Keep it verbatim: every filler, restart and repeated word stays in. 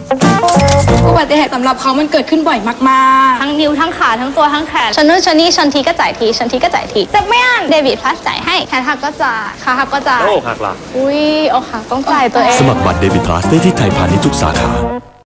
อุบัติเหตุสำหรับเขามันเกิดขึ้นบ่อยมากๆทั้งนิ้วทั้งขาทั้งตัวทั้งแขนชนนู้นชนนี้ชนทีก็จ่ายทีชนทีก็จ่ายทีจะไม่อ่านเดบิตพลัสจ่ายให้แขนหักก็จ่ายขาหักก็จ่ายโอ้หักล่ะอุ้ยอกหักต้องจ่ายตัวเองสมัครบัตรเดบิตพลัสได้ที่ไทยพาณิชย์ทุกสาขา